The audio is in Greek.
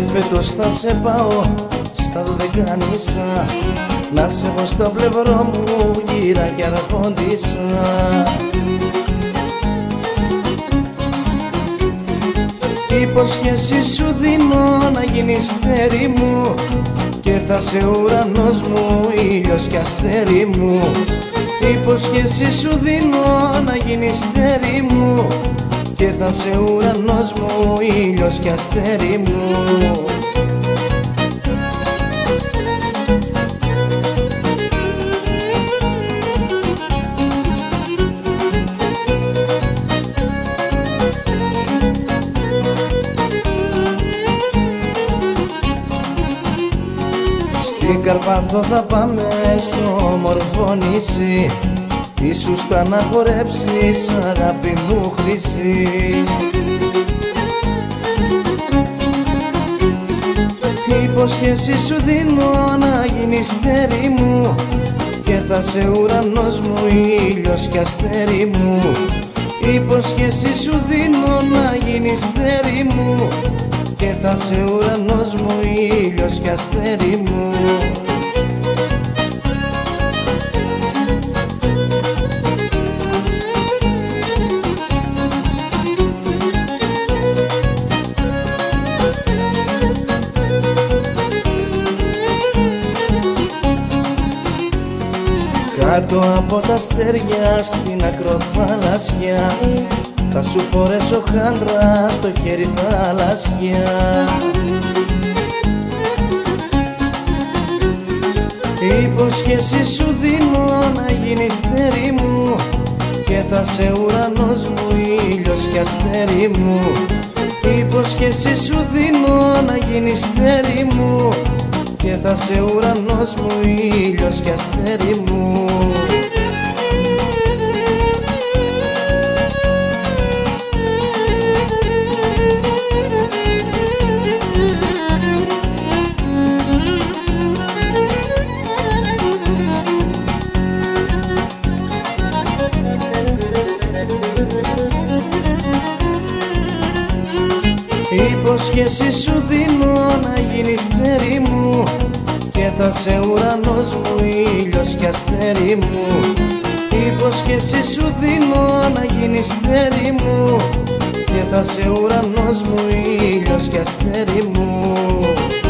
φέτος θα σε πάω στα Δωδεκάνησα, να σε έχω στο πλευρό μου γύρα κι αρχόντισσα. Υπόσχεση σου δίνω να γίνεις στέρι μου και θα σε ουρανός μου, ήλιος κι αστέρι μου. Υπόσχεση σου δίνω να γίνεις στέρι μου και θα σε ουρανός μου, ήλιος κι αστέρι μου. Στην Καρπάθο θα πάμε στο όμορφο νησί, τι σου στεναχωρέψεις αγάπη μου χρυσή. Υπόσχεση σου δίνω να γίνεις στέρι μου και θα σε ουρανός μου, ήλιος κι αστέρι μου. Υπόσχεση σου δίνω να γίνεις στέρι μου και θα σε ουρανός μου, ήλιος κι αστέρι μου. Κάτω από τα αστέρια στην ακροθαλασσιά θα σου φορέσω χάντρα στο χέρι θαλασσιά. Υπόσχεση σου δίνω να γίνεις στέρι μου και θα σε ουρανός μου, ήλιος κι αστέρι μου. Υπόσχεση σου δίνω να γίνεις στέρι μου και θα σε ουρανός μου, ήλιος κι αστέρι μου. Υπόσχεση σου δίνω να γίνεις στέρι μου και θα σε ουρανός μου, ήλιος κι αστέρι μου. Υπόσχεση σου δίνω να γίνεις στέρι μου και θα σε ουρανός μου, ήλιος κι αστέρι μου.